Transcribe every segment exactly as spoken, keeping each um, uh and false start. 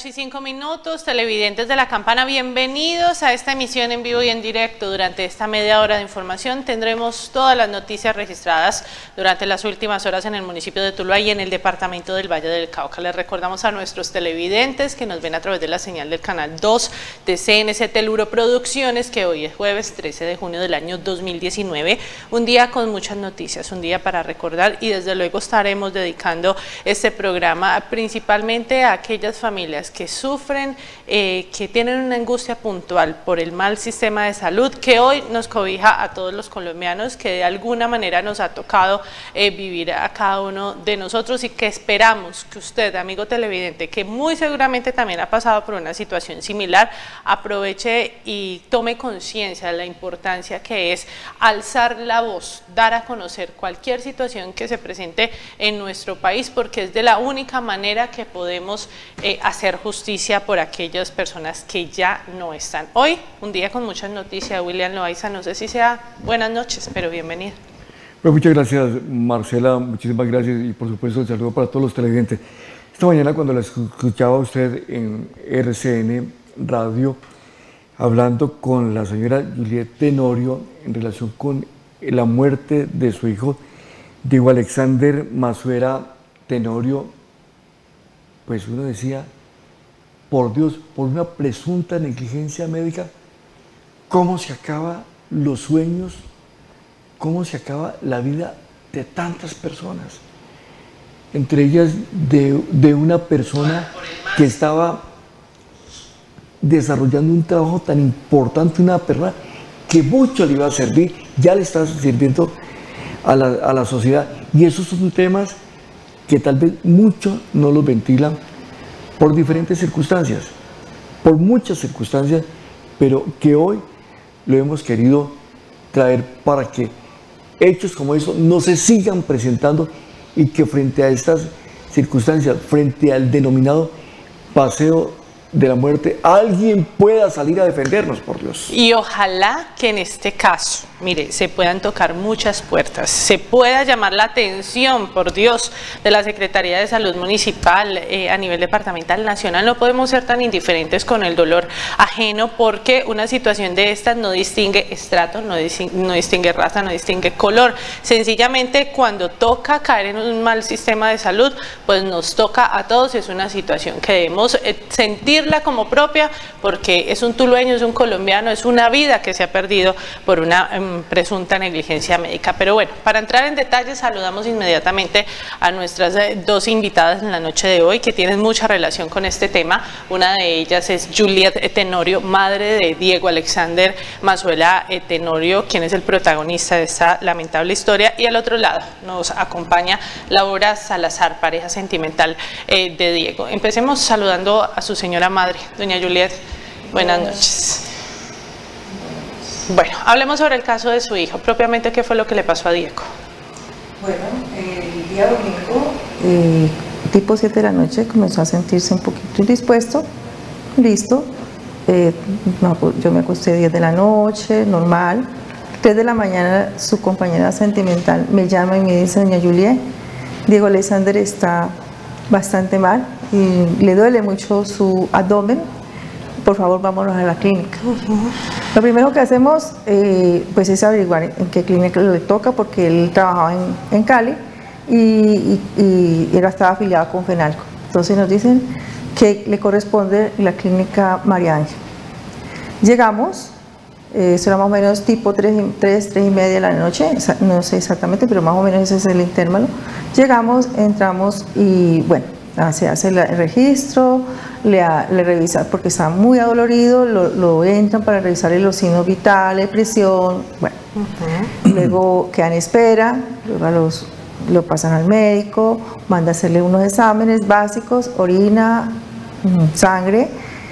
noche y cinco minutos, televidentes de La Campana, bienvenidos a esta emisión en vivo y en directo. Durante esta media hora de información tendremos todas las noticias registradas durante las últimas horas en el municipio de Tuluá y en el departamento del Valle del Cauca. Les recordamos a nuestros televidentes que nos ven a través de la señal del canal dos de C N C Teluro Producciones, que hoy es jueves trece de junio del año dos mil diecinueve, un día con muchas noticias, un día para recordar, y desde luego estaremos dedicando este programa principalmente a aquellas familias que sufren, eh, que tienen una angustia puntual por el mal sistema de salud que hoy nos cobija a todos los colombianos, que de alguna manera nos ha tocado eh, vivir a cada uno de nosotros, y que esperamos que usted, amigo televidente, que muy seguramente también ha pasado por una situación similar, aproveche y tome conciencia de la importancia que es alzar la voz, dar a conocer cualquier situación que se presente en nuestro país, porque es de la única manera que podemos eh, hacer justicia por aquellas personas que ya no están. Hoy, un día con muchas noticias. William Loaiza, no sé si sea buenas noches, pero bienvenido. Pues muchas gracias, Marcela, muchísimas gracias, y por supuesto el saludo para todos los televidentes. Esta mañana, cuando la escuchaba usted en R C N Radio, hablando con la señora Juliet Tenorio en relación con la muerte de su hijo, Diego Alexander Mazuera Tenorio, pues uno decía, por Dios, por una presunta negligencia médica, ¿cómo se acaban los sueños? ¿Cómo se acaba la vida de tantas personas? Entre ellas de, de una persona que estaba desarrollando un trabajo tan importante, una persona que mucho le iba a servir, ya le está sirviendo a la, a la sociedad. Y esos son temas que tal vez muchos no los ventilan por diferentes circunstancias, por muchas circunstancias, pero que hoy lo hemos querido traer para que hechos como eso no se sigan presentando, y que frente a estas circunstancias, frente al denominado paseo de la muerte, alguien pueda salir a defendernos, por Dios. Y ojalá que en este caso, mire, se puedan tocar muchas puertas, se pueda llamar la atención, por Dios, de la Secretaría de Salud Municipal eh, a nivel departamental, nacional. No podemos ser tan indiferentes con el dolor ajeno, porque una situación de estas no distingue estrato, no distingue, no distingue raza, no distingue color. Sencillamente, cuando toca caer en un mal sistema de salud, pues nos toca a todos. Es una situación que debemos eh, sentir como propia, porque es un tulueño, es un colombiano, es una vida que se ha perdido por una um, presunta negligencia médica. Pero bueno, para entrar en detalles, saludamos inmediatamente a nuestras eh, dos invitadas en la noche de hoy, que tienen mucha relación con este tema. Una de ellas es Juliet Tenorio, madre de Diego Alexander Mazuera Tenorio, quien es el protagonista de esta lamentable historia, y al otro lado nos acompaña Laura Salazar, pareja sentimental eh, de Diego. Empecemos saludando a su señora madre, doña Juliet. Buenas noches. Bueno, hablemos sobre el caso de su hijo, propiamente qué fue lo que le pasó a Diego. Bueno, el día domingo, eh, tipo siete de la noche, comenzó a sentirse un poquito indispuesto, listo, eh, yo me acosté diez de la noche, normal. tres de la mañana su compañera sentimental me llama y me dice, doña Juliet, Diego Alexander está bastante mal y le duele mucho su abdomen, por favor vámonos a la clínica. Uh-huh. Lo primero que hacemos eh, pues es averiguar en qué clínica le toca, porque él trabajaba en, en Cali y, y, y él estaba afiliado con Fenalco. Entonces nos dicen que le corresponde la clínica María Ángel. Llegamos, eh, eso era más o menos tipo tres, tres, tres y media de la noche, no sé exactamente, pero más o menos ese es el intervalo. Llegamos, entramos y bueno, se hace el registro, le, le revisan porque está muy adolorido, lo, lo entran para revisarle los signos vitales, presión, bueno, uh-huh. Luego quedan en espera, luego los, lo pasan al médico, manda a hacerle unos exámenes básicos, orina, sangre,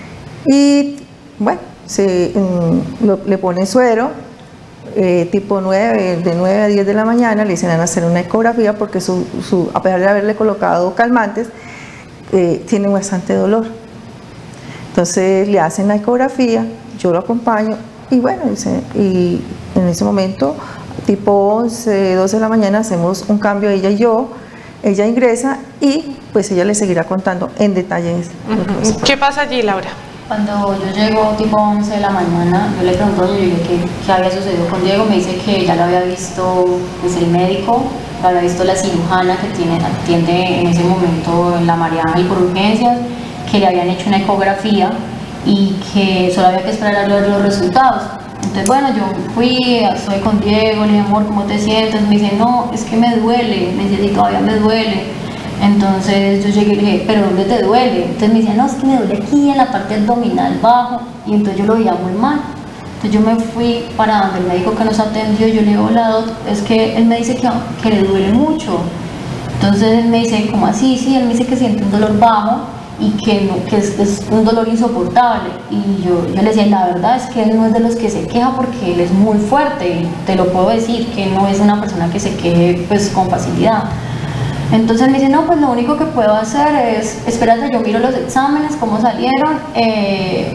y bueno, se, lo, le ponen suero, eh, tipo nueve, de nueve a diez de la mañana, le dicen a hacer una ecografía porque su, su, a pesar de haberle colocado calmantes, Eh, tiene bastante dolor. Entonces le hacen la ecografía, yo lo acompaño y bueno, y en ese momento tipo once, doce de la mañana hacemos un cambio, ella y yo, ella ingresa y pues ella le seguirá contando en detalles. Uh-huh. ¿Qué pasa allí, Laura? Cuando yo llego tipo once de la mañana, yo le pregunto a doña Julia qué, qué había sucedido con Diego. Me dice que ya lo había visto pues, el médico, lo había visto la cirujana que tiene, atiende en ese momento en la María Ángel por urgencias, que le habían hecho una ecografía y que solo había que esperar a ver los resultados. Entonces bueno, yo fui, estoy con Diego, le dije, amor, ¿cómo te sientes? Me dice, no, es que me duele, me dice, sí, todavía me duele. Entonces yo llegué y le dije, ¿pero dónde te duele? Entonces me dice, no, es que me duele aquí en la parte abdominal bajo, y entonces yo lo veía muy mal. Entonces yo me fui para donde el médico que nos atendió, yo le digo, hola, doctor, es que él me dice que, que le duele mucho. Entonces él me dice, ¿cómo así? Sí, él me dice que siente un dolor bajo y que, no, que es, es un dolor insoportable. Y yo, yo le decía, la verdad es que él no es de los que se queja porque él es muy fuerte, y te lo puedo decir, que no es una persona que se queje pues con facilidad. Entonces me dice, no, pues lo único que puedo hacer es, espérate, yo miro los exámenes, cómo salieron, eh,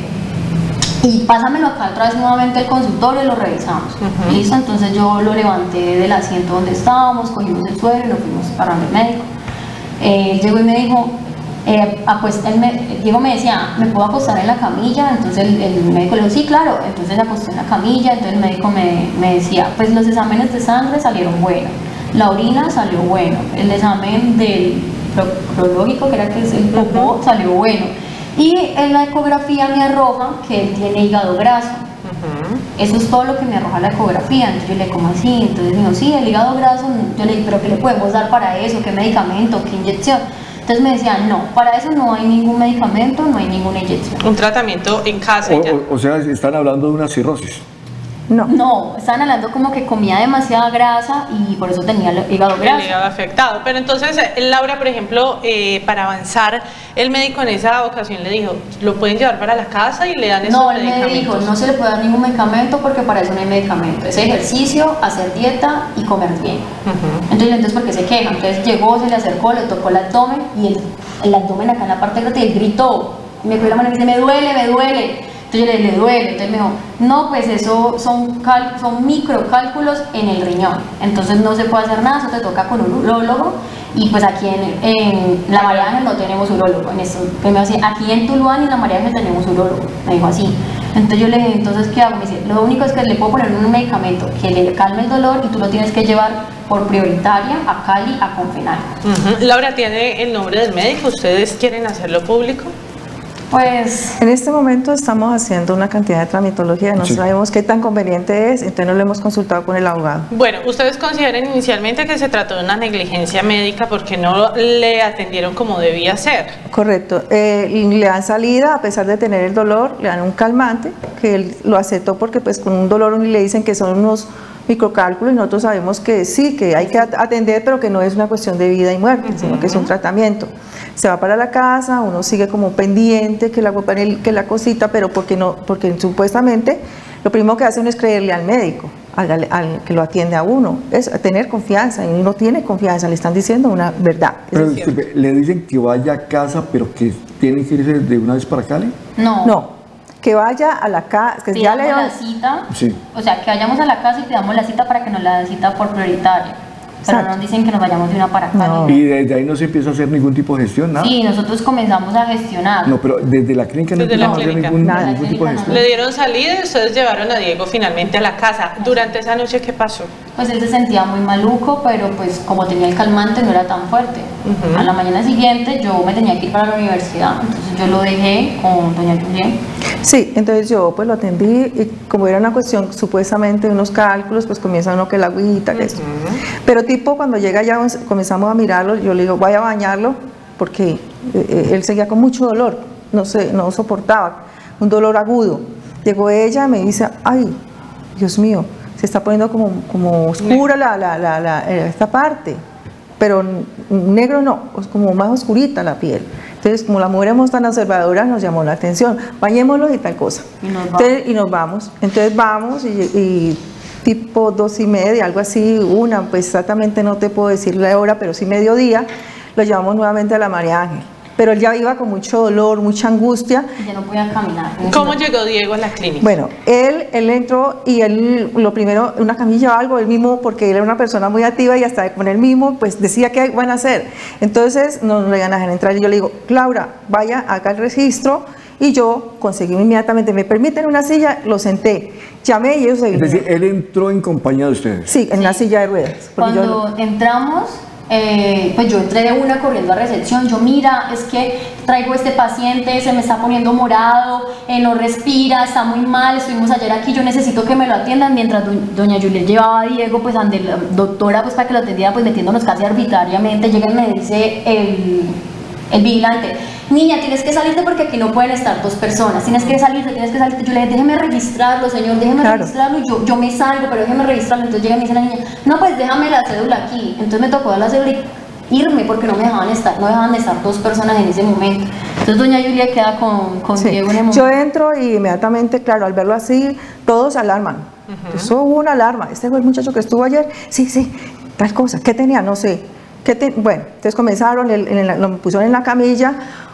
y pásamelo acá otra vez nuevamente al consultorio y lo revisamos. Uh-huh. Listo, entonces yo lo levanté del asiento donde estábamos, cogimos el suelo y lo fuimos para el médico. Eh, llegó y me dijo, eh, acuesta, él me, Diego me decía, ¿me puedo acostar en la camilla? Entonces el, el médico le dijo, sí, claro. Entonces se acostó en la camilla, entonces el médico me, me decía, pues los exámenes de sangre salieron buenos. La orina salió bueno, el examen del proctológico, que era que es el popó, salió bueno. Y en la ecografía me arroja que él tiene hígado graso. Uh-huh. Eso es todo lo que me arroja la ecografía. Entonces yo le digo, ¿cómo así? Entonces me dijo, sí, el hígado graso. Yo le dije, ¿pero qué le podemos dar para eso? ¿Qué medicamento? ¿Qué inyección? Entonces me decían, no, para eso no hay ningún medicamento, no hay ninguna inyección. Un tratamiento en casa. O, ya. o, o sea, están hablando de una cirrosis. No. No, estaban hablando como que comía demasiada grasa y por eso tenía el hígado graso. El hígado afectado. Pero entonces, Laura, por ejemplo, eh, para avanzar, el médico en esa ocasión le dijo, ¿lo pueden llevar para la casa y le dan esos no, medicamentos? No, él me dijo, no se le puede dar ningún medicamento porque para eso no hay medicamento. Es ejercicio, hacer dieta y comer bien. Uh-huh. Entonces, entonces, ¿por qué se queja? Entonces llegó, se le acercó, le tocó el abdomen y el, el abdomen acá en la parte grande y él gritó. Y me cogió la mano y me dice, me duele, me duele. Entonces yo le, le duele, entonces me dijo, no, pues eso son, cal, son microcálculos en el riñón, entonces no se puede hacer nada, eso te toca con un urólogo, y pues aquí en, en la María Ángel no tenemos urólogo, en esto, me dijo así, aquí en Tuluá y la María Ángel tenemos urólogo, me dijo así. Entonces yo le dije, entonces ¿qué hago? Me dice, lo único es que le puedo poner un medicamento que le calme el dolor y tú lo tienes que llevar por prioritaria a Cali, a Confenal. Uh-huh. Laura, ¿tiene el nombre del médico? ¿Ustedes quieren hacerlo público? Pues en este momento estamos haciendo una cantidad de tramitología, no sí. sabemos qué tan conveniente es, entonces no lo hemos consultado con el abogado. Bueno, ustedes consideran inicialmente que se trató de una negligencia médica porque no le atendieron como debía ser. Correcto, eh, le dan salida a pesar de tener el dolor, le dan un calmante que él lo aceptó porque pues con un dolor le dicen que son unos microcálculos y nosotros sabemos que sí, que hay que atender, pero que no es una cuestión de vida y muerte, uh-huh. sino que es un tratamiento. Se va para la casa, uno sigue como pendiente que la, que la cosita, pero porque, no, porque supuestamente lo primero que hacen es creerle al médico, al, al que lo atiende a uno, es tener confianza, y uno tiene confianza, le están diciendo una verdad. Pero disculpe, le dicen que vaya a casa, pero que tiene que irse de una vez para Cali. No. No. Que vaya a la casa, que ya le damos la cita, sí. o sea, que vayamos a la casa y pidamos la cita para que nos la den cita por prioritaria. Pero no nos dicen que nos vayamos de una para acá. No. Y desde ahí no se empieza a hacer ningún tipo de gestión, nada. Sí, nosotros comenzamos a gestionar. No, pero desde la clínica no desde la empezamos clínica. a hacer ningún, Nada. ningún tipo de gestión. Le dieron salida y ustedes llevaron a Diego finalmente a la casa. Durante esa noche, ¿qué pasó? Pues él se sentía muy maluco, pero pues como tenía el calmante no era tan fuerte. Uh-huh. A la mañana siguiente yo me tenía que ir para la universidad, entonces yo lo dejé con doña Julia. Sí, entonces yo pues lo atendí y como era una cuestión supuestamente de unos cálculos, pues comienza uno que la agüita, que uh-huh. eso. Pero tipo cuando llega ya comenzamos a mirarlo, yo le digo, vaya a bañarlo, porque eh, él seguía con mucho dolor, no, sé, no soportaba, un dolor agudo. Llegó ella y me dice, ay, Dios mío, se está poniendo como, como oscura la, la, la, la, esta parte, pero negro no, es como más oscurita la piel. Entonces, como las mujeres somos tan observadoras, nos llamó la atención, bañémoslo y tal cosa. Y nos vamos. Entonces, y nos vamos. Entonces vamos y, y tipo dos y media, algo así, una, pues exactamente no te puedo decir la hora, pero sí mediodía, lo llevamos nuevamente a la María Ángel. pero él ya iba con mucho dolor, mucha angustia. Ya no podía caminar. ¿Cómo llegó Diego a la clínica? Bueno, él, él entró y él, lo primero, una camilla o algo, él mismo, porque él era una persona muy activa y hasta con él mismo, pues decía qué van a hacer. Entonces, no le iban a dejar entrar y yo le digo, Laura, vaya, haga el registro, y yo conseguí inmediatamente, me permiten una silla, lo senté, llamé y ellos se vinieron. Es decir, él entró en compañía de ustedes. Sí, en Sí. la silla de ruedas. Cuando yo, entramos, eh, pues yo entré de una corriendo a recepción. Yo, mira, es que traigo este paciente, se me está poniendo morado, eh, no respira, está muy mal, estuvimos ayer aquí, yo necesito que me lo atiendan. Mientras do, doña Juliet llevaba a Diego, pues ante la doctora, pues para que lo atendiera, pues metiéndonos casi arbitrariamente, llega y me dice el, el vigilante, niña, tienes que salirte porque aquí no pueden estar dos personas, tienes que salirte, tienes que salirte. Yo le dije, déjeme registrarlo, señor, déjeme Claro. registrarlo, yo, yo me salgo, pero déjeme registrarlo. Entonces llega y me dice la niña, no, pues déjame la cédula aquí. Entonces me tocó dar la cédula y irme porque no me dejaban estar, no dejaban de estar dos personas en ese momento. Entonces doña Julia queda con, con sí. Diego en el momento. Yo entro y inmediatamente, claro, al verlo así, todos se alarman. Uh-huh. Eso hubo una alarma. Este fue el muchacho que estuvo ayer, sí, sí, tal cosa, ¿qué tenía? No sé. ¿Qué te... Bueno, entonces comenzaron, el, el, el, lo pusieron en la camilla,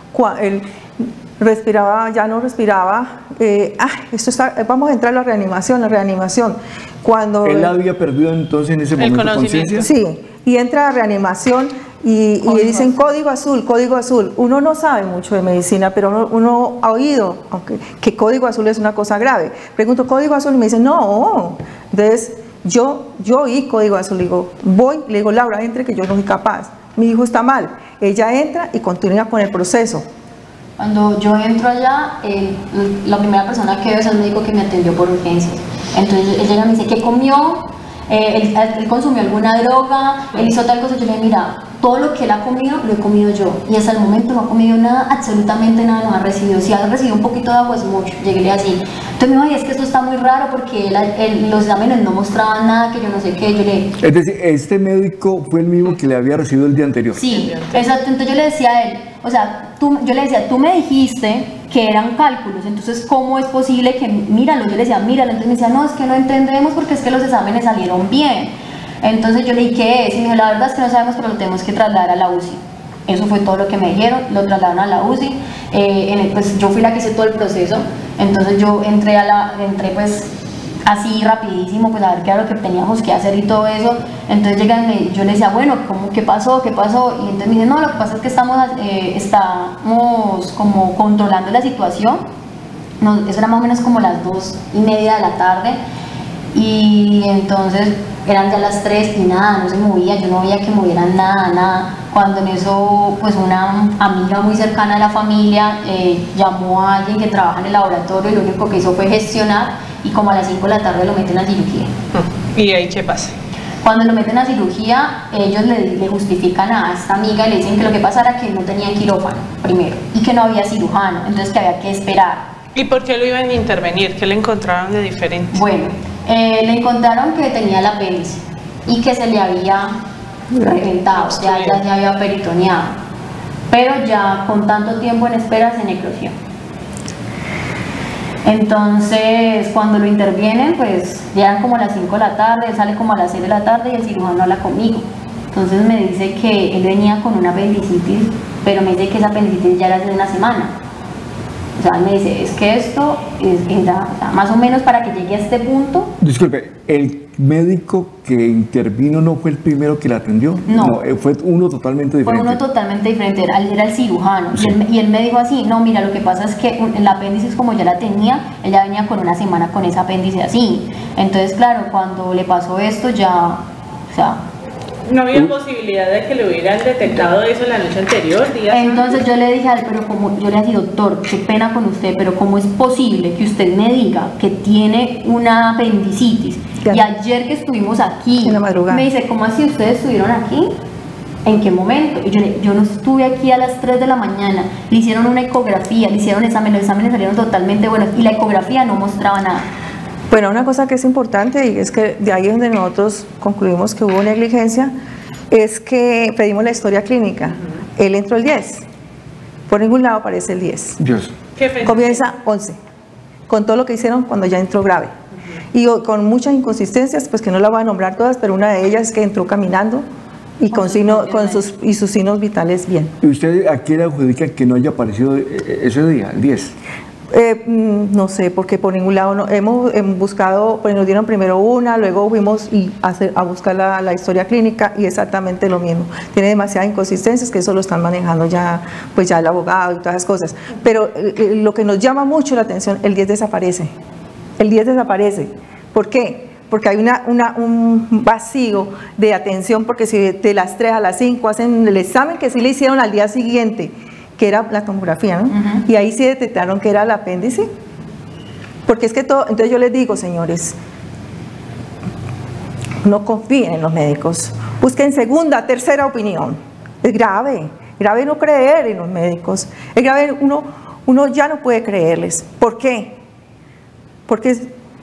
él respiraba, ya no respiraba, eh, ah, esto está, vamos a entrar a la reanimación, la reanimación. Cuando él había perdido entonces en ese momento conciencia. Sí, y entra a reanimación y, y dicen código azul, código azul. Uno no sabe mucho de medicina, pero uno, uno ha oído aunque, que código azul es una cosa grave. Pregunto, ¿código azul? Y me dicen, no. Entonces, yo, yo oí código azul, le digo, voy, le digo, Laura, entre que yo no soy capaz. Mi hijo está mal. Ella entra y continúa con el proceso. Cuando yo entro allá, eh, la primera persona que veo es el médico que me atendió por urgencias. Entonces él llega y me dice, ¿qué comió? Eh, él, él consumió alguna droga, él hizo tal cosa. Yo le dije, mira, todo lo que él ha comido, lo he comido yo. Y hasta el momento no ha comido nada, absolutamente nada, no ha recibido. Si ha recibido un poquito de agua es mucho. Llegué así. Entonces me dijo, ay, es que esto está muy raro porque él, él, los exámenes no mostraban nada, que yo no sé qué. Yo le... Es decir, este médico fue el mismo que le había recibido el día anterior. Sí, exacto. Entonces yo le decía a él, o sea, tú, yo le decía, tú me dijiste que eran cálculos, entonces ¿cómo es posible que, míralo? Yo le decía, míralo. Entonces me decía, no, es que no entendemos porque es que los exámenes salieron bien. Entonces yo le dije, ¿qué es? Y me dijo, la verdad es que no sabemos, pero lo tenemos que trasladar a la U C I. Eso fue todo lo que me dijeron, lo trasladaron a la U C I. Eh, en el, pues yo fui la que hice todo el proceso, entonces yo entré, a la, entré pues así rapidísimo, pues a ver qué era lo que teníamos que hacer y todo eso. Entonces llegan y yo le decía, bueno, ¿cómo, ¿qué pasó? ¿Qué pasó? Y entonces me dicen, no, lo que pasa es que estamos, eh, estamos como controlando la situación. No, eso era más o menos como las dos y media de la tarde. Y entonces eran ya las tres y nada, no se movía, yo no veía que movieran nada, nada. Cuando en eso, pues una amiga muy cercana de la familia eh, llamó a alguien que trabaja en el laboratorio y lo único que hizo fue gestionar, y como a las cinco de la tarde lo meten a cirugía. ¿Y ahí qué pasa? Cuando lo meten a cirugía, ellos le, le justifican a esta amiga y le dicen que lo que pasa era que no tenían quirófano primero y que no había cirujano, entonces que había que esperar. ¿Y por qué lo iban a intervenir? ¿Qué le encontraron de diferente? Bueno, eh, le encontraron que tenía el apéndice y que se le había reventado, ya, ya se había peritoneado, pero ya con tanto tiempo en espera se necrosió. Entonces cuando lo intervienen, pues ya eran como las cinco de la tarde, él sale como a las seis de la tarde y el cirujano habla conmigo. Entonces me dice que él venía con una apendicitis, pero me dice que esa apendicitis ya era de una semana. O sea, me dice, es que esto es, es ya, o sea, más o menos para que llegue a este punto. Disculpe, ¿el médico que intervino no fue el primero que la atendió? No. no eh, fue uno totalmente diferente. Fue uno totalmente diferente, era, era el cirujano. Sí. Y, él, y él me dijo así, no, mira, lo que pasa es que el apéndice, como ya la tenía, ella venía con una semana con ese apéndice así. Entonces, claro, cuando le pasó esto ya, o sea... ¿No había posibilidad de que le hubieran detectado eso la noche anterior? Días Entonces antes? yo le dije a él, pero como, yo le dije, doctor, qué pena con usted, pero ¿cómo es posible que usted me diga que tiene una apendicitis? Ya. Y ayer que estuvimos aquí, en la madrugada, me dice, ¿cómo así ustedes estuvieron aquí? ¿En qué momento? Y yo le yo no estuve aquí a las tres de la mañana, le hicieron una ecografía, le hicieron exámenes, los exámenes salieron totalmente buenos y la ecografía no mostraba nada. Bueno, una cosa que es importante y es que de ahí es donde nosotros concluimos que hubo negligencia, es que pedimos la historia clínica. Uh-huh. Él entró el diez, por ningún lado aparece el diez. Dios. ¿Qué fecha? Comienza once, con todo lo que hicieron cuando ya entró grave. Uh-huh. Y con muchas inconsistencias, pues que no la voy a nombrar todas, pero una de ellas es que entró caminando y con, con, signo, con sus, y sus signos vitales bien. ¿Y usted a qué le adjudica que no haya aparecido ese día, el diez? Eh, no sé, porque por ningún lado no, hemos, hemos buscado, pues nos dieron primero una, luego fuimos y a, hacer, a buscar la, la historia clínica y exactamente lo mismo. Tiene demasiadas inconsistencias que eso lo están manejando ya, pues ya el abogado y todas esas cosas. Pero eh, lo que nos llama mucho la atención, el diez desaparece. El diez desaparece. ¿Por qué? Porque hay una, una, un vacío de atención, porque si de las tres a las cinco hacen el examen que sí le hicieron al día siguiente, que era la tomografía, ¿no? Uh-huh. Y ahí sí detectaron que era el apéndice. Porque es que todo, entonces yo les digo, señores, no confíen en los médicos, busquen segunda, tercera opinión. Es grave, grave no creer en los médicos, es grave, uno, uno ya no puede creerles. ¿Por qué? Porque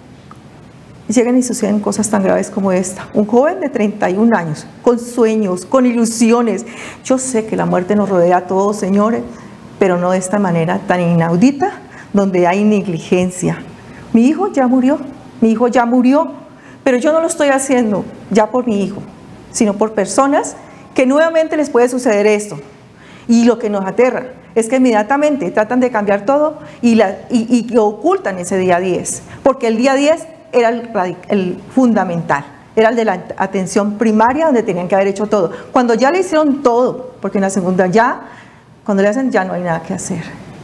llegan y suceden cosas tan graves como esta. Un joven de treinta y un años, con sueños, con ilusiones. Yo sé que la muerte nos rodea a todos, señores, pero no de esta manera tan inaudita, donde hay negligencia. Mi hijo ya murió, mi hijo ya murió, pero yo no lo estoy haciendo ya por mi hijo, sino por personas que nuevamente les puede suceder esto. Y lo que nos aterra es que inmediatamente tratan de cambiar todo y, la, y, y ocultan ese día diez, porque el día diez era el, el fundamental, era el de la atención primaria donde tenían que haber hecho todo. Cuando ya le hicieron todo, porque en la segunda ya, cuando le hacen ya no hay nada que hacer.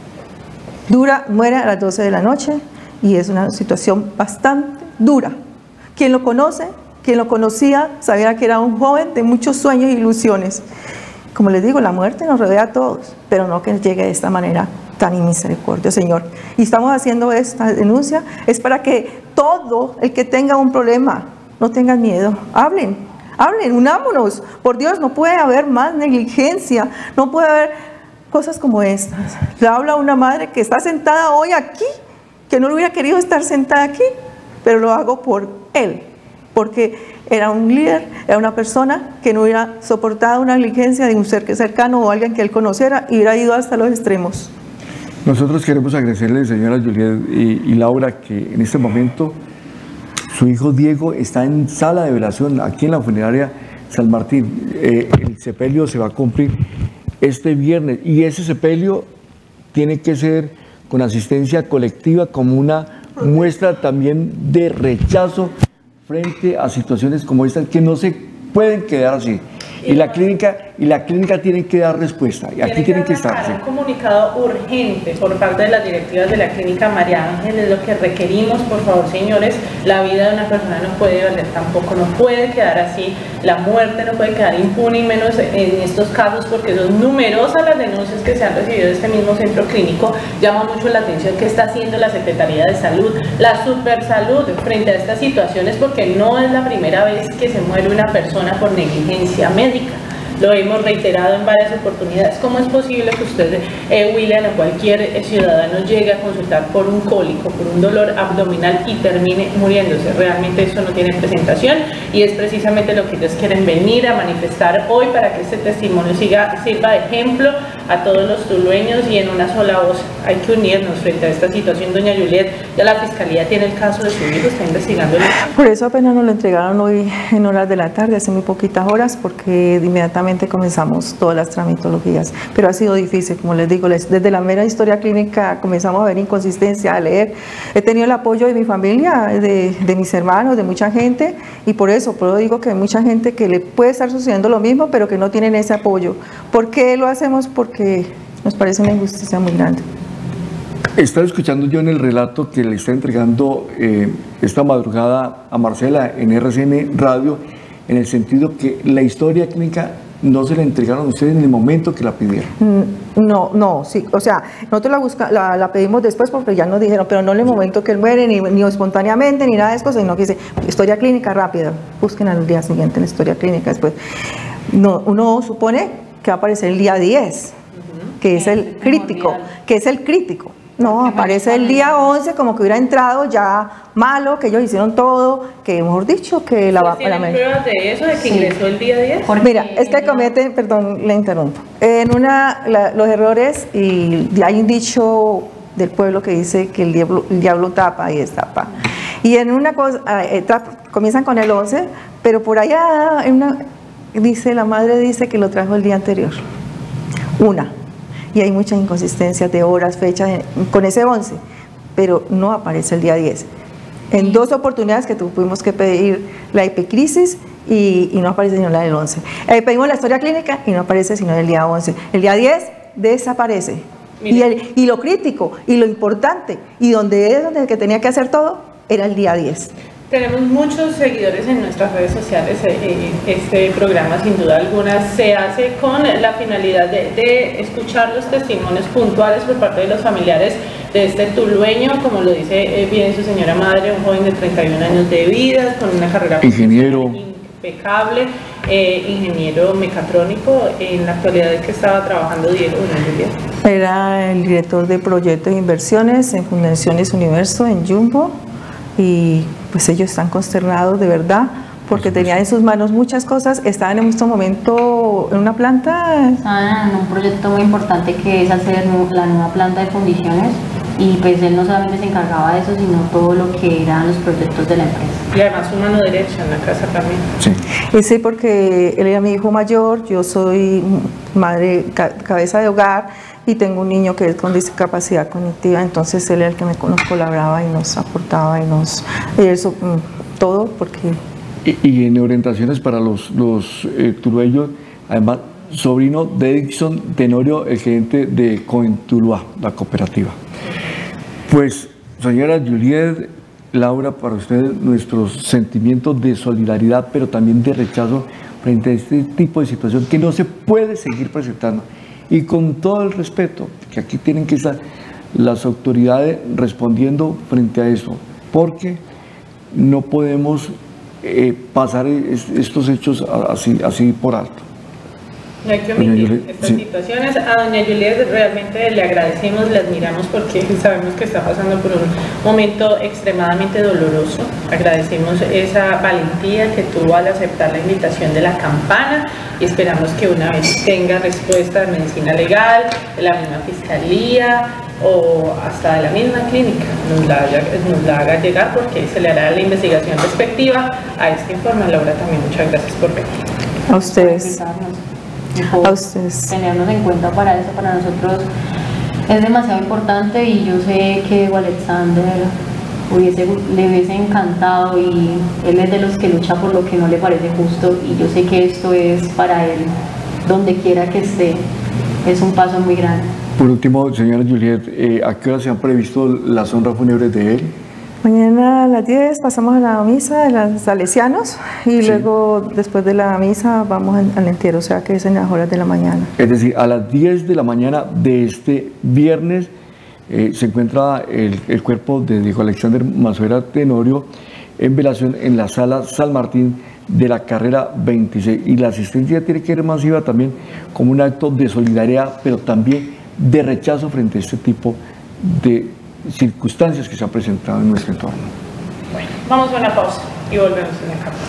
Dura, muere a las doce de la noche y es una situación bastante dura. Quien lo conoce, quien lo conocía, sabía que era un joven de muchos sueños e ilusiones. Como les digo, la muerte nos rodea a todos, pero no que llegue de esta manera tan inmisericordia, Señor. Y estamos haciendo esta denuncia, es para que todo el que tenga un problema, no tengan miedo, hablen, hablen, unámonos. Por Dios, no puede haber más negligencia, no puede haber cosas como estas. Le habla una madre que está sentada hoy aquí, que no hubiera querido estar sentada aquí, pero lo hago por él, porque era un líder, era una persona que no hubiera soportado una negligencia de un ser cercano o alguien que él conociera y hubiera ido hasta los extremos. Nosotros queremos agradecerle, señora Juliet y, y Laura, que en este momento su hijo Diego está en sala de velación aquí en la funeraria San Martín. Eh, el sepelio se va a cumplir este viernes y ese sepelio tiene que ser con asistencia colectiva como una muestra también de rechazo frente a situaciones como estas que no se pueden quedar así. Y la clínica, y la clínica tiene que dar respuesta, y aquí tienen que estar. Sí. Un comunicado urgente por parte de las directivas de la clínica María Ángel es lo que requerimos, por favor, señores. La vida de una persona no puede valer tampoco, no puede quedar así. La muerte no puede quedar impune, y menos en estos casos, porque son numerosas las denuncias que se han recibido de este mismo centro clínico. Llama mucho la atención que está haciendo la Secretaría de Salud, la Supersalud, frente a estas situaciones, porque no es la primera vez que se muere una persona por negligencia médica. Lo hemos reiterado en varias oportunidades. ¿Cómo es posible que usted, eh, William, o cualquier eh, ciudadano llegue a consultar por un cólico, por un dolor abdominal y termine muriéndose? Realmente eso no tiene presentación y es precisamente lo que ellos quieren venir a manifestar hoy para que este testimonio siga, sirva de ejemplo a todos los tulueños y en una sola voz. Hay que unirnos frente a esta situación. Doña Juliet, ya la Fiscalía tiene el caso de su hijo, está investigando. Por eso apenas nos lo entregaron hoy en horas de la tarde, hace muy poquitas horas, porque inmediatamente comenzamos todas las tramitologías, pero ha sido difícil, como les digo, desde la mera historia clínica comenzamos a ver inconsistencia, a leer. He tenido el apoyo de mi familia, de, de mis hermanos, de mucha gente, y por eso, por eso digo que hay mucha gente que le puede estar sucediendo lo mismo, pero que no tienen ese apoyo. ¿Por qué lo hacemos? Porque nos parece una injusticia muy grande. Estaba escuchando yo en el relato que le está entregando eh, esta madrugada a Marcela en R C N Radio, en el sentido que la historia clínica no se la entregaron a ustedes en el momento que la pidieron. No, no, sí, o sea, nosotros la, busca, la, la pedimos después porque ya nos dijeron, pero no en el momento que él muere, ni, ni espontáneamente, ni nada de eso, sino que dice, historia clínica rápida, busquen al día siguiente la historia clínica después. No, uno supone que va a aparecer el día diez, uh-huh. que es el crítico, que es el crítico. No, aparece el día once como que hubiera entrado ya malo, que ellos hicieron todo, que mejor dicho, que la va ¿Tienen pruebas de eso, de que sí. ingresó el día diez? Mira, es que cometen, perdón, le interrumpo, en una, la, los errores, y hay un dicho del pueblo que dice que el diablo, el diablo tapa y destapa. Y en una cosa, eh, tap, comienzan con el once, pero por allá, en una, dice, la madre dice que lo trajo el día anterior. Una. Y hay muchas inconsistencias de horas, fechas, con ese once, pero no aparece el día diez. En dos oportunidades que tuvimos que pedir la epicrisis y, y no aparece sino la del once. Eh, pedimos la historia clínica y no aparece sino el día once. El día diez desaparece. Y, el, y lo crítico y lo importante y donde es donde el que tenía que hacer todo era el día diez. Tenemos muchos seguidores en nuestras redes sociales. Este programa, sin duda alguna, se hace con la finalidad de, de escuchar los testimonios puntuales por parte de los familiares de este tulueño, como lo dice bien su señora madre, un joven de treinta y un años de vida, con una carrera ingeniero impecable, eh, ingeniero mecatrónico. En la actualidad, ¿de qué estaba trabajando Diego? Era el director de proyectos e inversiones en Fundaciones Universo, en Jumbo, y pues ellos están consternados de verdad porque tenían en sus manos muchas cosas. Estaban en este momento en una planta. Estaban en un proyecto muy importante que es hacer la nueva planta de fundiciones, y pues él no solamente se encargaba de eso, sino todo lo que eran los proyectos de la empresa. Y además su mano derecha en la casa también. Sí, y sí, porque él era mi hijo mayor, yo soy madre, cabeza de hogar, y tengo un niño que es con discapacidad cognitiva, entonces él era el que me, nos colaboraba y nos aportaba y nos... eso, todo, porque... Y, y en orientaciones para los, los eh, tulueños, además, sobrino de Dixon Tenorio, el gerente de Cointuluá, la cooperativa. Pues, señora Juliet, Laura, para ustedes nuestros sentimientos de solidaridad, pero también de rechazo frente a este tipo de situación que no se puede seguir presentando. Y con todo el respeto, que aquí tienen que estar las autoridades respondiendo frente a esto, porque no podemos eh, pasar es, estos hechos así, así por alto. No hay que omitir estas sí. situaciones. A doña Juliet realmente le agradecemos, le admiramos porque sabemos que está pasando por un momento extremadamente doloroso. Agradecemos esa valentía que tuvo al aceptar la invitación de la campana y esperamos que una vez tenga respuesta de medicina legal, de la misma fiscalía o hasta de la misma clínica, nos la, nos la haga llegar, porque se le hará la investigación respectiva a este informe. Laura, también muchas gracias por venir. A ustedes. A ustedes. Tenernos en cuenta para eso, para nosotros es demasiado importante, y yo sé que Alexander hubiese, le hubiese encantado, y él es de los que lucha por lo que no le parece justo, y yo sé que esto es para él, donde quiera que esté, es un paso muy grande. Por último, señora Juliet, eh, ¿a qué hora se han previsto las honras fúnebres de él? Mañana a las diez pasamos a la misa de los salesianos y sí. luego después de la misa vamos al entierro, o sea que es en las horas de la mañana. Es decir, a las diez de la mañana de este viernes eh, se encuentra el, el cuerpo de Diego Alexander Mazuera Tenorio en velación en la sala San Martín de la carrera veintiséis, y la asistencia tiene que ser masiva también como un acto de solidaridad, pero también de rechazo frente a este tipo de circunstancias que se han presentado en nuestro entorno. Bueno, vamos a una pausa y volvemos en la cámara.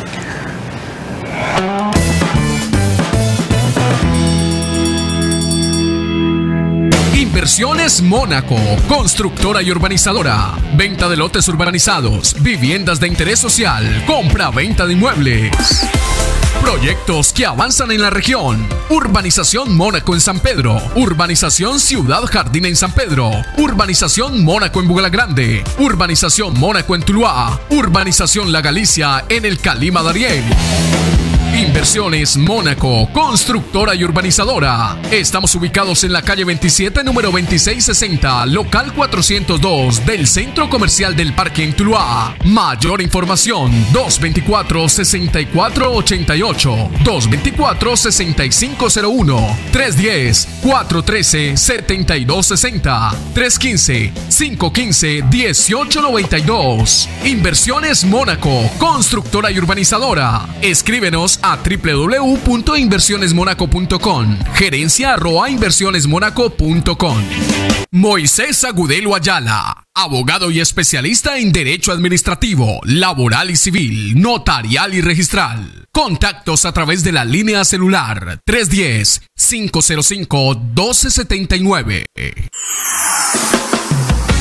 Inversiones Mónaco, constructora y urbanizadora, venta de lotes urbanizados, viviendas de interés social, compra-venta de inmuebles. Proyectos que avanzan en la región. Urbanización Mónaco en San Pedro. Urbanización Ciudad Jardín en San Pedro. Urbanización Mónaco en Bugalagrande. Urbanización Mónaco en Tuluá. Urbanización La Galicia en el Calima Darién. Inversiones Mónaco, constructora y urbanizadora. Estamos ubicados en la calle veintisiete, número veintiséis sesenta, local cuatrocientos dos del Centro Comercial del Parque en Tuluá. Mayor información: dos veinticuatro, sesenta y cuatro ochenta y ocho, dos veinticuatro, sesenta y cinco cero uno, tres diez, cuatro trece, setenta y dos sesenta, tres quince, cinco quince, dieciocho noventa y dos. Inversiones Mónaco, constructora y urbanizadora. Escríbenos a w w w punto inversiones mónaco punto com, gerencia arroba inversiones mónaco punto com. Moisés Agudelo Ayala, abogado y especialista en Derecho Administrativo, Laboral y Civil, Notarial y Registral. Contactos a través de la línea celular tres uno cero, cinco cero cinco, uno dos siete nueve.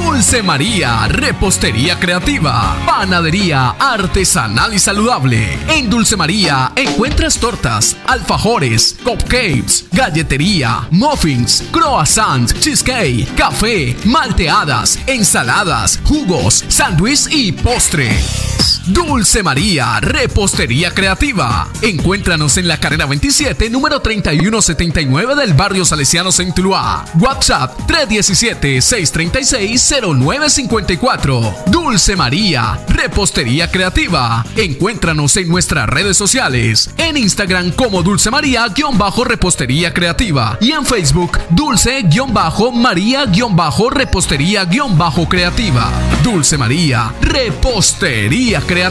Dulce María, repostería creativa, panadería artesanal y saludable. En Dulce María encuentras tortas, alfajores, cupcakes, galletería, muffins, croissants, cheesecake, café, malteadas, ensaladas, jugos, sándwich y postres. Dulce María, repostería creativa. Encuéntranos en la carrera veintisiete, número treinta y uno setenta y nueve del barrio Salesianos en Tuluá. WhatsApp tres uno siete, seis tres seis, cero nueve cinco cuatro. Dulce María, repostería creativa. Encuéntranos en nuestras redes sociales. En Instagram como Dulce María-repostería creativa. Y en Facebook Dulce-María-repostería-creativa. Dulce María, repostería creativa.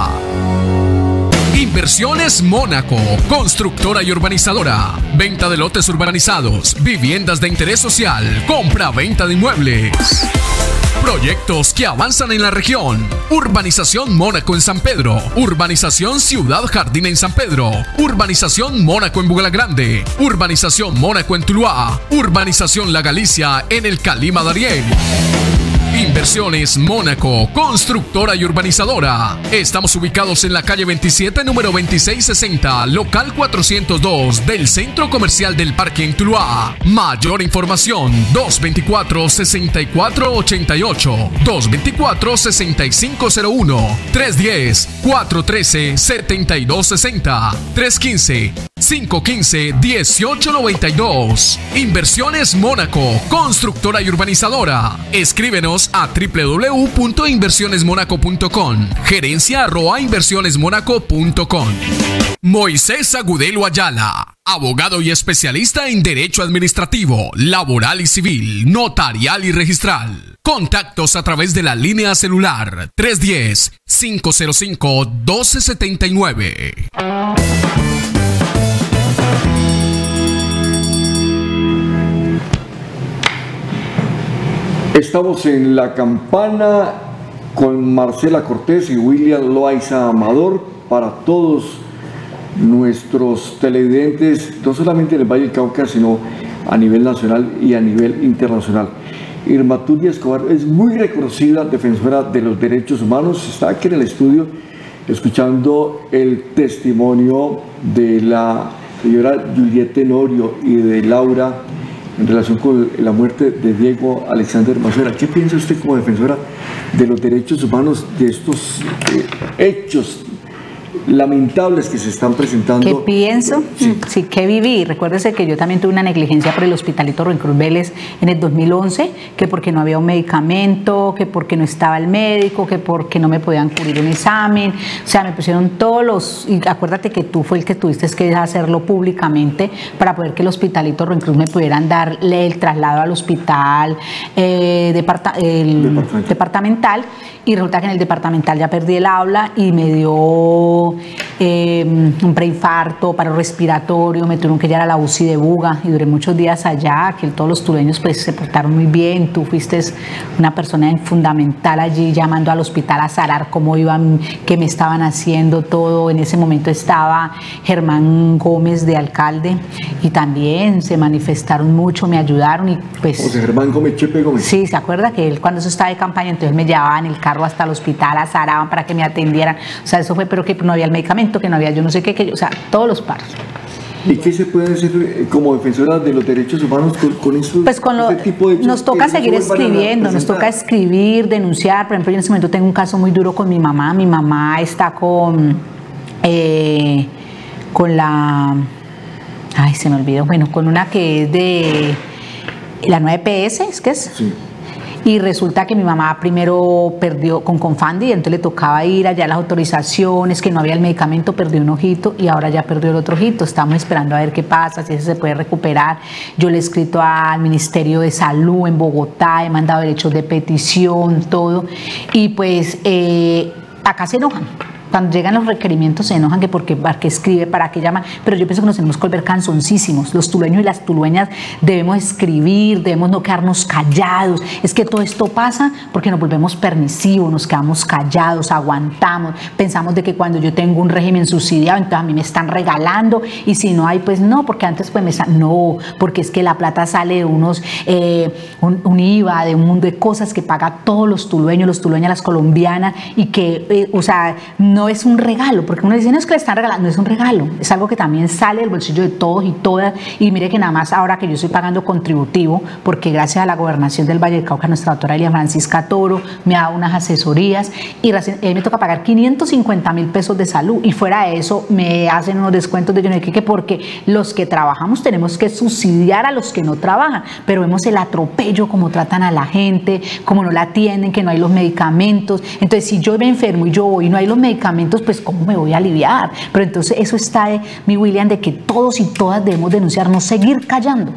Inversiones Mónaco, constructora y urbanizadora. Venta de lotes urbanizados, viviendas de interés social, compra-venta de inmuebles. Proyectos que avanzan en la región. Urbanización Mónaco en San Pedro. Urbanización Ciudad Jardín en San Pedro. Urbanización Mónaco en Bugalagrande. Urbanización Mónaco en Tuluá. Urbanización La Galicia en el Calima Darién. Inversiones Mónaco, constructora y urbanizadora. Estamos ubicados en la calle veintisiete, número veintiséis sesenta, local cuatrocientos dos del Centro Comercial del Parque en Tuluá. Mayor información dos dos cuatro, seis cuatro ocho ocho, dos dos cuatro, seis cinco cero uno, tres uno cero, cuatro uno tres, siete dos seis cero, tres uno cinco, cinco uno cinco, uno ocho nueve dos. Inversiones Mónaco, constructora y urbanizadora. Escríbenos a w w w punto inversiones mónaco punto com, gerencia arroba inversiones mónaco punto com. Moisés Agudelo Ayala, abogado y especialista en Derecho Administrativo, Laboral y Civil, Notarial y Registral. Contactos a través de la línea celular tres uno cero, cinco cero cinco, uno dos siete nueve. Estamos en La Campana con Marcela Cortés y William Loaiza Amador para todos nuestros televidentes, no solamente en el Valle del Cauca, sino a nivel nacional y a nivel internacional. Irma Tulia Escobar es muy reconocida defensora de los derechos humanos. Está aquí en el estudio escuchando el testimonio de la señora Juliette Tenorio y de Laura en relación con la muerte de Diego Alexander Macera. ¿Qué piensa usted como defensora de los derechos humanos de estos eh, hechos lamentables que se están presentando? ¿Qué pienso? Sí. sí, que viví. Recuérdese que yo también tuve una negligencia por el Hospitalito Ruincruz Vélez en el dos mil once, que porque no había un medicamento, que porque no estaba el médico, que porque no me podían cubrir un examen. O sea, me pusieron todos los... Y acuérdate que tú fue el que tuviste que hacerlo públicamente para poder que el Hospitalito Ruincruz me pudieran darle el traslado al hospital eh, departa el departamental. departamental. Y resulta que en el departamental ya perdí el habla y me dio eh, un preinfarto, paro respiratorio, me tuvieron que llevar a la U C I de Buga y duré muchos días allá, que todos los tuleños pues se portaron muy bien. Tú fuiste una persona fundamental allí llamando al hospital a Sarar cómo iban, qué me estaban haciendo todo. En ese momento estaba Germán Gómez de alcalde y también se manifestaron mucho, me ayudaron y pues... José Germán Gómez, Chepe Gómez. Sí, ¿se acuerda que él cuando eso estaba de campaña, entonces me llevaban el carro hasta el hospital, azaraban para que me atendieran? O sea, eso fue, pero que no había el medicamento, que no había yo no sé qué, que, o sea, todos los paros. ¿Y qué se puede hacer como defensora de los derechos humanos con, con esto, pues con lo, este tipo de hechos? Nos toca seguir escribiendo, nos toca escribir, denunciar. Por ejemplo, yo en este momento tengo un caso muy duro con mi mamá. Mi mamá está con, eh, con la, ay, se me olvidó, bueno, con una que es de la nueve P S, ¿es que es? Sí. Y resulta que mi mamá primero perdió con Confandi, entonces le tocaba ir allá a las autorizaciones, que no había el medicamento, perdió un ojito y ahora ya perdió el otro ojito. Estamos esperando a ver qué pasa, si ese se puede recuperar. Yo le he escrito al Ministerio de Salud en Bogotá, he mandado derechos de petición, todo. Y pues eh, acá se enojan. Cuando llegan los requerimientos se enojan que porque para qué escribe, para qué llama, pero yo pienso que nos tenemos que volver cansoncísimos. Los tulueños y las tulueñas debemos escribir, debemos no quedarnos callados. Es que todo esto pasa porque nos volvemos permisivos, nos quedamos callados, aguantamos, pensamos de que cuando yo tengo un régimen subsidiado, entonces a mí me están regalando, y si no hay, pues no, porque antes pues me... No, porque es que la plata sale de unos, eh, un, un I V A, de un mundo de cosas que paga todos los tulueños, los tulueñas, las colombianas, y que, eh, o sea, no es un regalo, porque uno dice, no, es que le están regalando, no es un regalo, es algo que también sale del bolsillo de todos y todas, y mire que nada más ahora que yo estoy pagando contributivo, porque gracias a la gobernación del Valle del Cauca, nuestra doctora Elia Francisca Toro me ha dado unas asesorías, y recién, eh, me toca pagar quinientos cincuenta mil pesos de salud, y fuera de eso me hacen unos descuentos de yo no sé qué, porque los que trabajamos tenemos que subsidiar a los que no trabajan, pero vemos el atropello, cómo tratan a la gente, cómo no la atienden, que no hay los medicamentos. Entonces, si yo me enfermo y yo voy y no hay los medicamentos, pues ¿cómo me voy a aliviar? Pero entonces eso está de mi William, de que todos y todas debemos denunciar, no seguir callando.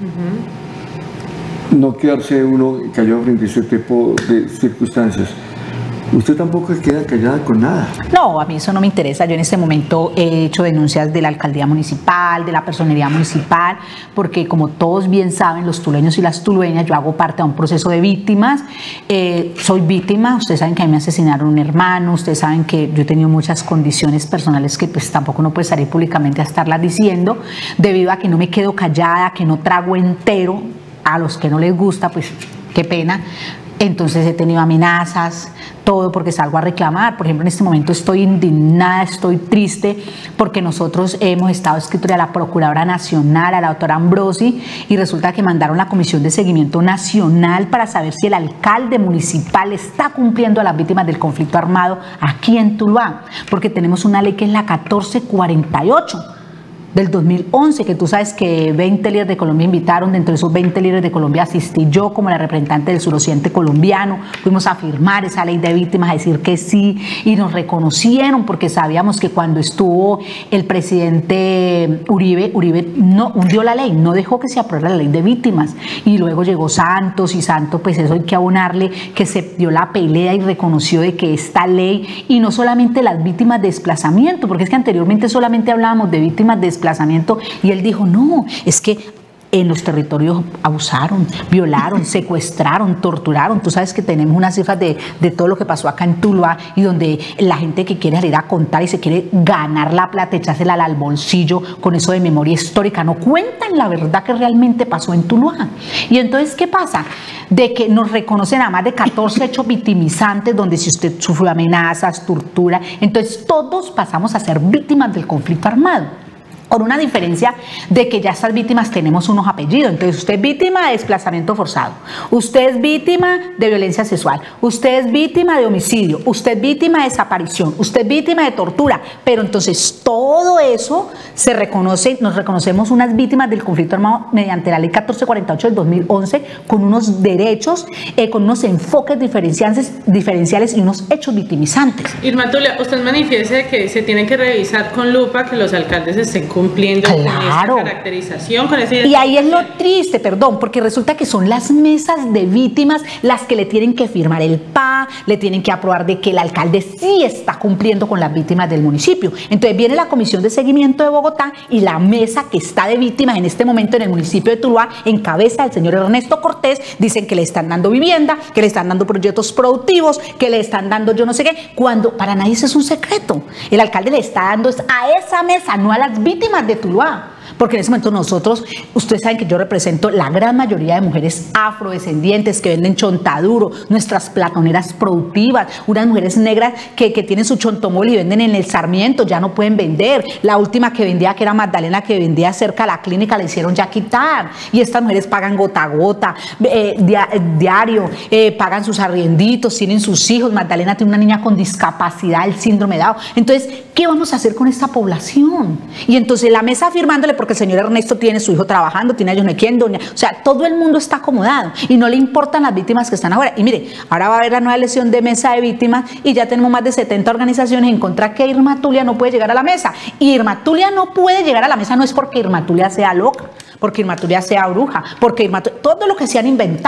Uh-huh. No quedarse uno callado frente a este tipo de circunstancias. Usted tampoco se queda callada con nada. No, a mí eso no me interesa. Yo en este momento he hecho denuncias de la alcaldía municipal, de la personería municipal, porque como todos bien saben, los tulueños y las tulueñas, yo hago parte de un proceso de víctimas. Eh, soy víctima, ustedes saben que a mí me asesinaron un hermano, ustedes saben que yo he tenido muchas condiciones personales que pues tampoco no puedo salir públicamente a estarlas diciendo, debido a que no me quedo callada, que no trago entero. A los que no les gusta, pues qué pena. Entonces he tenido amenazas, todo porque salgo a reclamar. Por ejemplo, en este momento estoy indignada, estoy triste porque nosotros hemos estado escritos a la Procuradora Nacional, a la doctora Ambrosi, y resulta que mandaron la Comisión de Seguimiento Nacional para saber si el alcalde municipal está cumpliendo a las víctimas del conflicto armado aquí en Tuluá, porque tenemos una ley que es la catorce cuarenta y ocho del dos mil once, que tú sabes que veinte líderes de Colombia invitaron. Dentro de esos veinte líderes de Colombia asistí yo como la representante del suroccidente colombiano. Fuimos a firmar esa ley de víctimas, a decir que sí, y nos reconocieron porque sabíamos que cuando estuvo el presidente Uribe, Uribe no hundió la ley, no dejó que se aprobara la ley de víctimas, y luego llegó Santos, y Santos, pues eso hay que abonarle, que se dio la pelea y reconoció de que esta ley, y no solamente las víctimas de desplazamiento, porque es que anteriormente solamente hablábamos de víctimas de desplazamiento, y él dijo, no, es que en los territorios abusaron, violaron, secuestraron, torturaron. Tú sabes que tenemos unas cifras de, de todo lo que pasó acá en Tuluá, y donde la gente que quiere salir a contar y se quiere ganar la plata, echársela al bolsillo con eso de memoria histórica, no cuentan la verdad que realmente pasó en Tuluá. Y entonces, ¿qué pasa? De que nos reconocen a más de catorce hechos victimizantes, donde si usted sufrió amenazas, tortura, entonces todos pasamos a ser víctimas del conflicto armado. Con una diferencia de que ya estas víctimas tenemos unos apellidos. Entonces, usted es víctima de desplazamiento forzado, usted es víctima de violencia sexual, usted es víctima de homicidio, usted es víctima de desaparición, usted es víctima de tortura. Pero entonces todo eso se reconoce, nos reconocemos unas víctimas del conflicto armado mediante la ley catorce cuarenta y ocho del dos mil once, con unos derechos, eh, con unos enfoques diferenciales, diferenciales y unos hechos victimizantes. Irma Tulia, usted manifiesta que se tiene que revisar con lupa que los alcaldes estén cumpliendo claro. con esta caracterización, con ese... Y ahí es lo triste, perdón, porque resulta que son las mesas de víctimas las que le tienen que firmar el P A, le tienen que aprobar de que el alcalde sí está cumpliendo con las víctimas del municipio. Entonces viene la Comisión de Seguimiento de Bogotá, y la mesa que está de víctimas en este momento en el municipio de Tuluá, en cabeza del señor Ernesto Cortés, dicen que le están dando vivienda, que le están dando proyectos productivos, que le están dando yo no sé qué, cuando para nadie eso es un secreto. El alcalde le está dando a esa mesa, no a las víctimas de Tuluá. Porque en ese momento nosotros, ustedes saben que yo represento la gran mayoría de mujeres afrodescendientes que venden chontaduro, nuestras platoneras productivas, unas mujeres negras que, que tienen su chontomol y venden en el Sarmiento, ya no pueden vender. La última que vendía, que era Magdalena, que vendía cerca a la clínica, la hicieron ya quitar. Y estas mujeres pagan gota a gota, eh, dia, diario, eh, pagan sus arrienditos, tienen sus hijos. Magdalena tiene una niña con discapacidad, el síndrome de Down. Entonces, ¿qué vamos a hacer con esta población? Y entonces la mesa firmándole, porque el señor Ernesto tiene su hijo trabajando, tiene a yo no sé quién, doña, o sea, todo el mundo está acomodado y no le importan las víctimas que están ahora. Y mire, ahora va a haber la nueva elección de mesa de víctimas y ya tenemos más de setenta organizaciones en contra que Irma Tulia no puede llegar a la mesa. Y Irma Tulia no puede llegar a la mesa no es porque Irma Tulia sea loca, porque Irma Tulia sea bruja, porque Irma Tulia, todo lo que se han inventado.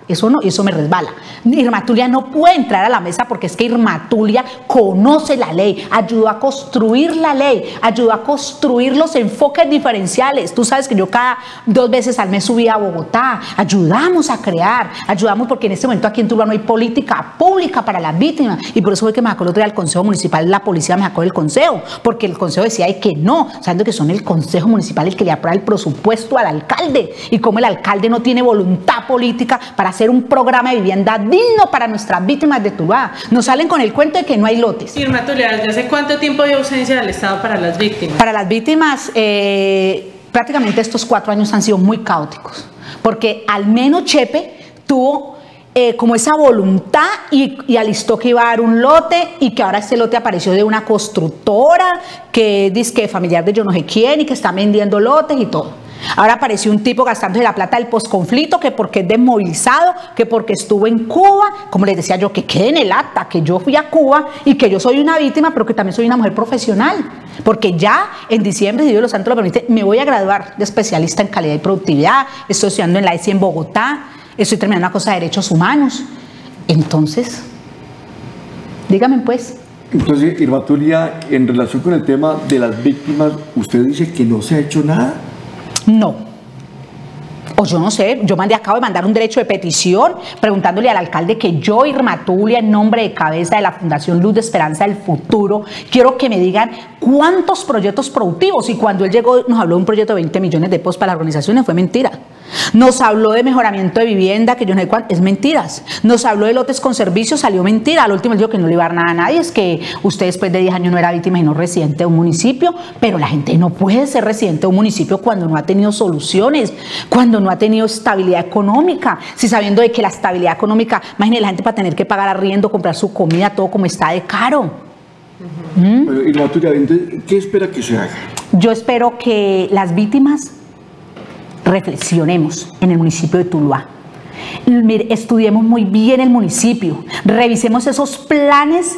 eso no, eso me resbala. Irma Tulia no puede entrar a la mesa porque es que Irma Tulia conoce la ley, ayudó a construir la ley, ayudó a construir los enfoques diferenciales. Tú sabes que yo cada dos veces al mes subía a Bogotá, ayudamos a crear, ayudamos porque en este momento aquí en Tuluá no hay política pública para las víctimas, y por eso fue que me sacó el otro día al Consejo Municipal, la policía me sacó del Consejo, porque el Consejo decía ay, que no, sabiendo que son el Consejo Municipal el que le aprueba el presupuesto al alcalde, y como el alcalde no tiene voluntad política para hacer un programa de vivienda digno para nuestras víctimas de Tuluá. Nos salen con el cuento de que no hay lotes. Irma Tulia, ¿desde hace cuánto tiempo hay ausencia del Estado para las víctimas? Para las víctimas, eh, prácticamente estos cuatro años han sido muy caóticos, porque al menos Chepe tuvo eh, como esa voluntad y, y alistó que iba a dar un lote, y que ahora este lote apareció de una constructora que dice que es familiar de yo no sé quién y que está vendiendo lotes y todo. Ahora apareció un tipo gastándose la plata del posconflicto, que porque es desmovilizado, que porque estuvo en Cuba. Como les decía yo, que quede en el acta que yo fui a Cuba y que yo soy una víctima, pero que también soy una mujer profesional, porque ya en diciembre, si Dios los santos lo permite, me voy a graduar de especialista en calidad y productividad. Estoy estudiando en la E S I en Bogotá, estoy terminando una cosa de derechos humanos. Entonces, dígame pues. Entonces, Irma Tulia, en relación con el tema de las víctimas, usted dice que no se ha hecho nada. No, o yo no sé, yo mandé, acabo de mandar un derecho de petición preguntándole al alcalde que yo, Irma Tulia, en nombre de cabeza de la Fundación Luz de Esperanza del Futuro, quiero que me digan cuántos proyectos productivos, y cuando él llegó nos habló de un proyecto de veinte millones de pesos para las organizaciones, fue mentira. Nos habló de mejoramiento de vivienda, que yo no sé cuánto, es mentiras. Nos habló de lotes con servicios, salió mentira. Al último dijo que no le iba a dar nada a nadie, es que usted después de diez años no era víctima y no residente de un municipio, pero la gente no puede ser residente de un municipio cuando no ha tenido soluciones, cuando no ha tenido estabilidad económica. Si sabiendo de que la estabilidad económica, imagínate la gente para tener que pagar arriendo, comprar su comida, todo como está de caro. Uh-huh. ¿Mm? Bueno, Irma Tulia, ¿qué espera que se haga? Yo espero que las víctimas reflexionemos en el municipio de Tuluá. Mire, estudiemos muy bien el municipio, revisemos esos planes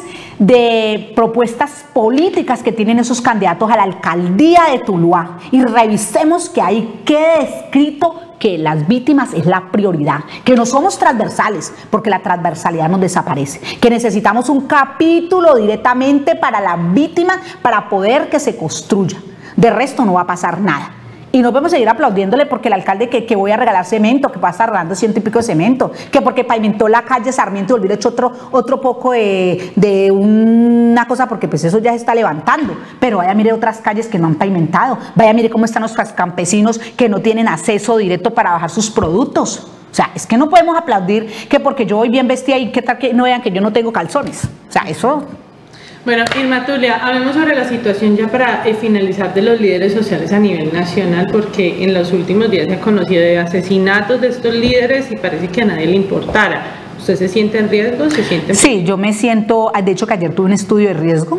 de propuestas políticas que tienen esos candidatos a la alcaldía de Tuluá, y revisemos que ahí quede escrito que las víctimas es la prioridad, que no somos transversales, porque la transversalidad nos desaparece, que necesitamos un capítulo directamente para las víctimas para poder que se construya. De resto no va a pasar nada. Y no podemos seguir aplaudiéndole porque el alcalde que, que voy a regalar cemento, que va a estar regalando ciento y pico de cemento, que porque pavimentó la calle Sarmiento y olvidó hecho otro, otro poco de, de una cosa, porque pues eso ya se está levantando. Pero vaya, mire otras calles que no han pavimentado, vaya, mire cómo están los campesinos que no tienen acceso directo para bajar sus productos. O sea, es que no podemos aplaudir que porque yo voy bien vestida y que tal que no vean que yo no tengo calzones. O sea, eso... Bueno, Irma Tulia, hablemos sobre la situación ya para eh, finalizar de los líderes sociales a nivel nacional, porque en los últimos días se ha conocido de asesinatos de estos líderes y parece que a nadie le importara. ¿Usted se siente en riesgo? ¿Se siente en... Sí, yo me siento, de hecho que ayer tuve un estudio de riesgo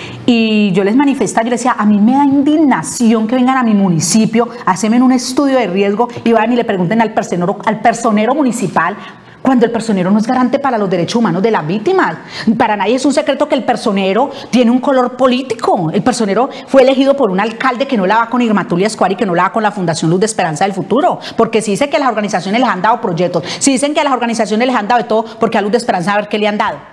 y yo les manifestaba, yo les decía, a mí me da indignación que vengan a mi municipio, hacen un estudio de riesgo y vayan y le pregunten al personero, al personero municipal, cuando el personero no es garante para los derechos humanos de las víctimas. Para nadie es un secreto que el personero tiene un color político. El personero fue elegido por un alcalde que no la va con Irma Tulia Escobar y que no la va con la Fundación Luz de Esperanza del Futuro, porque si dicen que las organizaciones les han dado proyectos, si dicen que a las organizaciones les han dado de todo, porque a Luz de Esperanza a ver qué le han dado.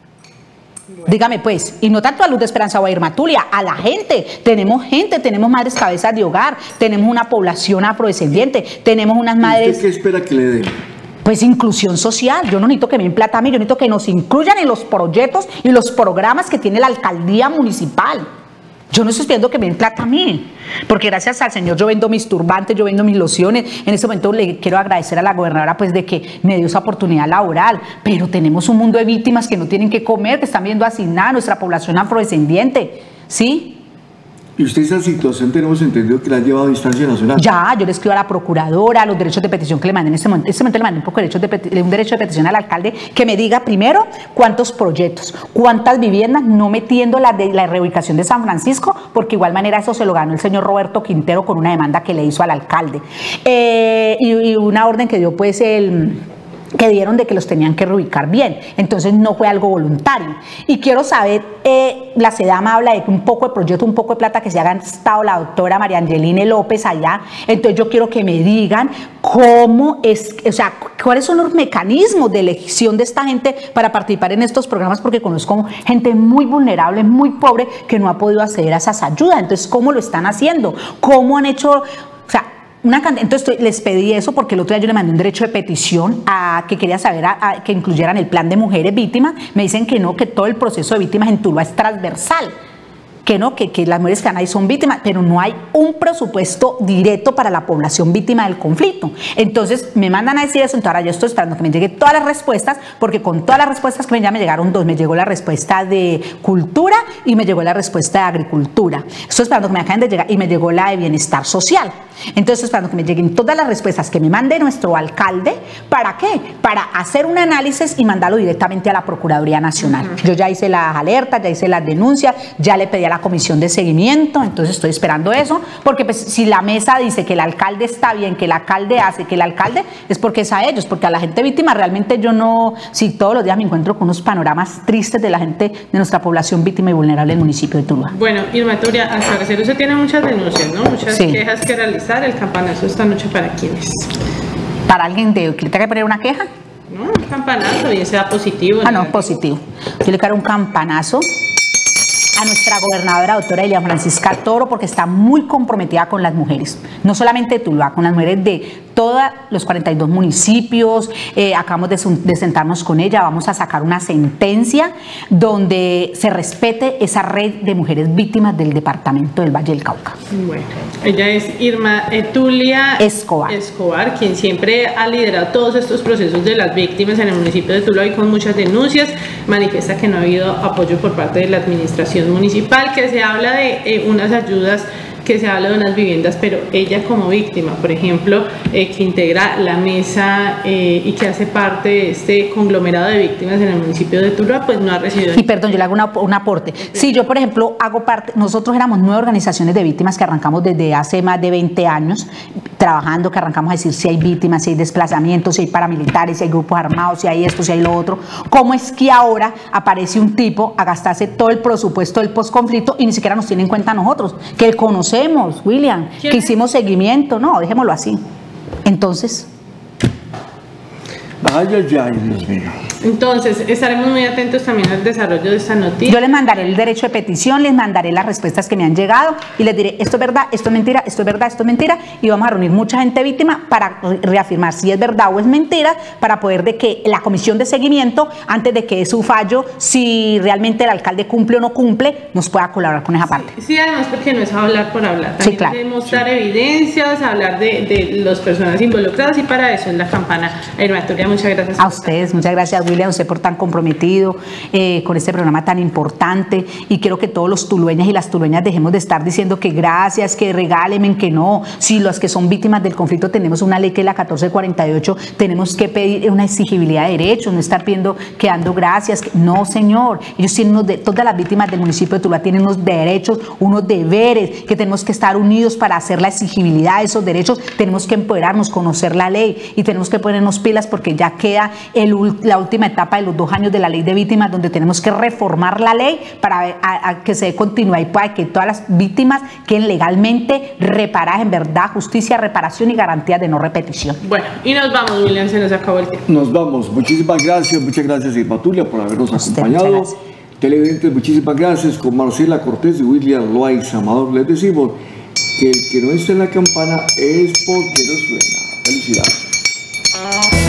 Bueno. Dígame pues, y no tanto a Luz de Esperanza o a Irma Tulia, a la gente. Tenemos gente, tenemos madres cabezas de hogar, tenemos una población afrodescendiente, tenemos unas madres... ¿Usted qué espera que le den? Pues inclusión social. Yo no necesito que me den plata a mí, yo necesito que nos incluyan en los proyectos y los programas que tiene la alcaldía municipal. Yo no estoy pidiendo que me den plata a mí, porque gracias al Señor yo vendo mis turbantes, yo vendo mis lociones. En este momento le quiero agradecer a la gobernadora pues de que me dio esa oportunidad laboral, pero tenemos un mundo de víctimas que no tienen que comer, que están viendo asignar nuestra población afrodescendiente, ¿sí? ¿Y usted esa situación tenemos entendido que la ha llevado a instancia nacional? Ya, yo le escribo a la procuradora, los derechos de petición que le mandé en este momento. En este momento le mandé un, poco de derechos de un derecho de petición al alcalde que me diga primero cuántos proyectos, cuántas viviendas, no metiendo la de la reubicación de San Francisco, porque igual manera eso se lo ganó el señor Roberto Quintero con una demanda que le hizo al alcalde. Eh, y, y una orden que dio pues el... que dieron de que los tenían que reubicar bien, entonces no fue algo voluntario. Y quiero saber, eh, la SEDAMA habla de que un poco de proyecto, un poco de plata que se ha gastado la doctora María Angeline López allá, entonces yo quiero que me digan cómo es, o sea, cuáles son los mecanismos de elección de esta gente para participar en estos programas, porque conozco gente muy vulnerable, muy pobre, que no ha podido acceder a esas ayudas, entonces ¿cómo lo están haciendo? ¿Cómo han hecho? O sea, Una entonces estoy, les pedí eso porque el otro día yo le mandé un derecho de petición a que quería saber a, a, que incluyeran el plan de mujeres víctimas. Me dicen que no, que todo el proceso de víctimas en Tuluá es transversal, que no, que, que las mujeres que están ahí son víctimas, pero no hay un presupuesto directo para la población víctima del conflicto. Entonces me mandan a decir eso, entonces ahora yo estoy esperando que me lleguen todas las respuestas, porque con todas las respuestas que me, ya me llegaron dos, me llegó la respuesta de cultura y me llegó la respuesta de agricultura. Estoy esperando que me acaben de llegar y me llegó la de bienestar social. Entonces, esperando que me lleguen todas las respuestas que me mande nuestro alcalde. ¿Para qué? Para hacer un análisis y mandarlo directamente a la Procuraduría Nacional. Uh-huh. Yo ya hice las alertas, ya hice las denuncias, ya le pedí a la comisión de seguimiento, entonces estoy esperando eso, porque pues, si la mesa dice que el alcalde está bien, que el alcalde hace, que el alcalde, es porque es a ellos, porque a la gente víctima realmente yo no, si todos los días me encuentro con unos panoramas tristes de la gente, de nuestra población víctima y vulnerable del municipio de Tuluá. Bueno, Irma Turia, al parecer usted tiene muchas denuncias, ¿no? Muchas sí. quejas que realizar. ¿El campanazo esta noche para quién es? ¿Para alguien de que le tenga que poner una queja? No, un campanazo, bien sea positivo. Ah, no, positivo. Yo le quiero un campanazo a nuestra gobernadora doctora Elia Francisca Toro, porque está muy comprometida con las mujeres, no solamente de Tuluá, con las mujeres de todos los cuarenta y dos municipios. Eh, acabamos de, de sentarnos con ella, vamos a sacar una sentencia donde se respete esa red de mujeres víctimas del departamento del Valle del Cauca. Bueno, ella es Irma Tulia Escobar. Escobar, quien siempre ha liderado todos estos procesos de las víctimas en el municipio de Tuluá y con muchas denuncias. Manifiesta que no ha habido apoyo por parte de la administración municipal, que se habla de eh, unas ayudas, que se habla de unas viviendas, pero ella como víctima, por ejemplo, eh, que integra la mesa eh, y que hace parte de este conglomerado de víctimas en el municipio de Tuluá, pues no ha recibido. Y perdón, yo le hago una, un aporte. Sí. sí, yo por ejemplo hago parte, nosotros éramos nueve organizaciones de víctimas que arrancamos desde hace más de veinte años trabajando, que arrancamos a decir si hay víctimas, si hay desplazamientos, si hay paramilitares, si hay grupos armados, si hay esto, si hay lo otro. ¿Cómo es que ahora aparece un tipo a gastarse todo el presupuesto del posconflicto y ni siquiera nos tiene en cuenta a nosotros, que conocemos, William, que hicimos seguimiento? No, dejémoslo así. Entonces... Ay, ay, ay, Dios mío. Entonces, estaremos muy atentos también al desarrollo de esta noticia. Yo les mandaré el derecho de petición, les mandaré las respuestas que me han llegado y les diré, esto es verdad, esto es mentira, esto es verdad, esto es mentira, y vamos a reunir mucha gente víctima para reafirmar si es verdad o es mentira, para poder de que la comisión de seguimiento, antes de que dé su fallo, si realmente el alcalde cumple o no cumple, nos pueda colaborar con esa parte. Sí, sí, además porque no es hablar por hablar, también sí, claro. es mostrar sí. evidencias, hablar de, de las personas involucradas, y para eso es la campana. Irma Turia, muchas gracias. A ustedes, muchas gracias, William, usted por tan comprometido eh, con este programa tan importante, y quiero que todos los tulueñas y las tulueñas dejemos de estar diciendo que gracias, que regálenme, que no. Si los que son víctimas del conflicto tenemos una ley que es la catorce cuarenta y ocho, tenemos que pedir una exigibilidad de derechos, no estar pidiendo que dando gracias. Que, no, señor, ellos tienen unos de, todas las víctimas del municipio de Tuluá tienen unos derechos, unos deberes, que tenemos que estar unidos para hacer la exigibilidad de esos derechos. Tenemos que empoderarnos, conocer la ley, y tenemos que ponernos pilas, porque ya queda el, la última etapa de los dos años de la ley de víctimas, donde tenemos que reformar la ley para a, a que se dé continuidad y para que todas las víctimas queden legalmente reparadas en verdad, justicia, reparación y garantías de no repetición. Bueno, y nos vamos, William, se nos acabó el tiempo. Nos vamos. Muchísimas gracias, muchas gracias, Irma Turia, por habernos Usted, acompañado. Televidentes, muchísimas gracias. Con Marcela Cortés y William Loaiza Amador les decimos que el que no está en la campana es porque no suena. Felicidades.